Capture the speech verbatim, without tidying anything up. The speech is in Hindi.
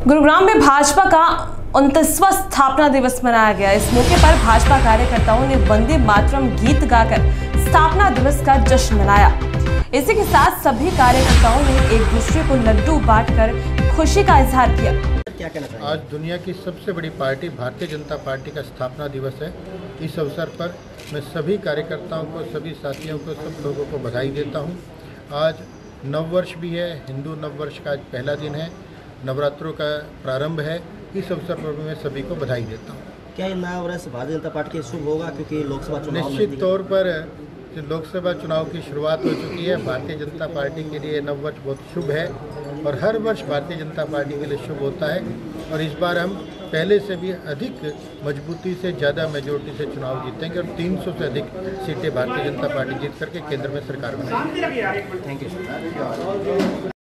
गुरुग्राम में भाजपा का उनतीसवां स्थापना दिवस मनाया गया। इस मौके पर भाजपा कार्यकर्ताओं ने वंदे मातरम गीत गाकर स्थापना दिवस का जश्न मनाया। इसी के साथ सभी कार्यकर्ताओं ने एक दूसरे को लड्डू बांटकर खुशी का इजहार किया। क्या कहना चाहिए? आज दुनिया की सबसे बड़ी पार्टी भारतीय जनता पार्टी का स्थापना दिवस है। इस अवसर पर मैं सभी कार्यकर्ताओं को, सभी साथियों को, सब लोगों को बधाई देता हूं। आज नववर्ष भी है, हिंदू नववर्ष का आज पहला दिन है, नवरात्रों का प्रारंभ है। इस अवसर पर मैं सभी को बधाई देता हूं। क्या ये नया वर्ष भारतीय जनता पार्टी के शुभ होगा, क्योंकि लोकसभा चुनाव निश्चित तौर पर जो लोकसभा चुनाव की शुरुआत हो चुकी है, भारतीय जनता पार्टी के लिए नववर्ष बहुत शुभ है और हर वर्ष भारतीय जनता पार्टी के लिए शुभ होता है। और इस बार हम पहले से भी अधिक मजबूती से, ज़्यादा मेजोरिटी से चुनाव जीतेंगे और तीन सौ से अधिक सीटें भारतीय जनता पार्टी जीत करके केंद्र में सरकार बनाएगी। Thank you.